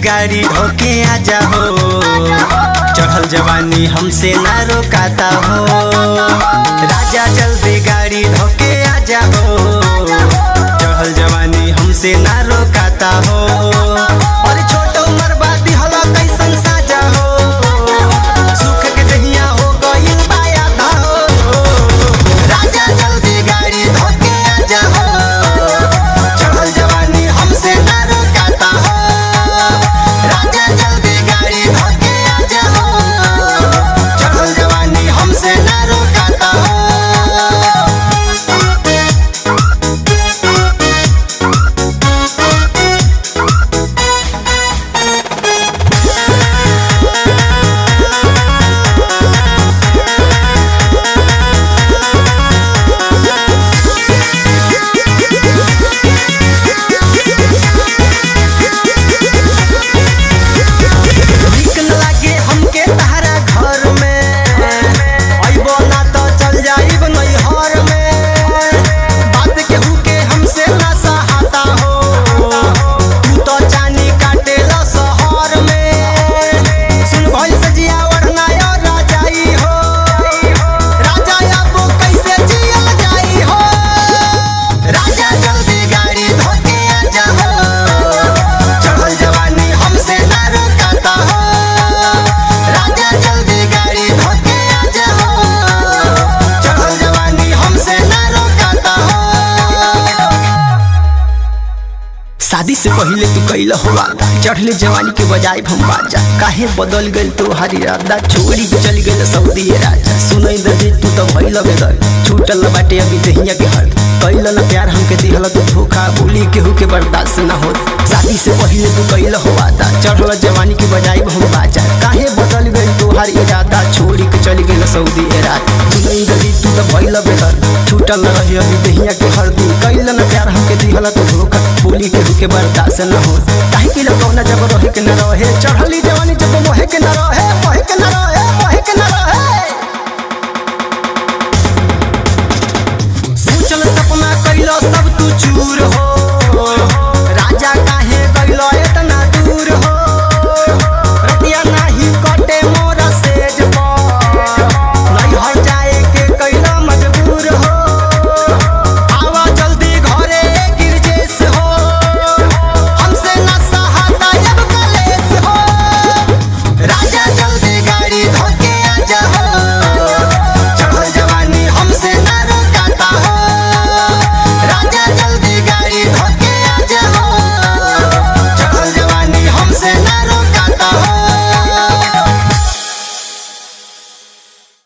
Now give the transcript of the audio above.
गाड़ी होके आजा हो, चढ़ल जवानी हमसे ना रोकाता हो। राजा जल्दी गाड़ी होके आजा हो, चढ़ल जवानी हमसे ना रोकाता हो। और छोट उम्र बादी हला कैसन साजा हो, सुख के दहिया हो गइल बाया धा हो। राजा जल्दी गाड़ी होके आजा हो, चढ़ल जवानी हमसे ना रोकाता हो। राजा जल्दी गाड़ी होके आजा हो, चढ़ल जवानी हमसे ना रोकाता हो। शादी से पहले तू कैल हुआ चढ़ले जवानी के बजाय हम बाजा। काहे बदल गइल तोहार इरादा, छोड़ी के चल गइल सऊदी राजा। सुनई दे तू तो भइल बेदर, छूटल बाटे अभी दहिया के हर। कैल न प्यार हमके दिहल तू धोखा, भूली केहू के बर्दाश्त ना हो। शादी से पहले तू कैल हुआ चढ़ल जवानी के बजाय हम बाजा। काहे बदल गइल तोहार इरादा, छोड़ी के चल गइल सऊदी राजा। सुनई दे तू तो भइल बेदर, छूटल रहे अभी दहिया के हर। कैल न प्यार हमके दिहल तू धोखा, भूली केहू के बर्दाश्त न हो। काहे कि लगौना जब रहे के न रहे, चढ़ली जवानी जब मोहे के न रहे, मोहे के न रहे, मोहे के न रहे। सोचल सपना कैलो सब तू चूर हो,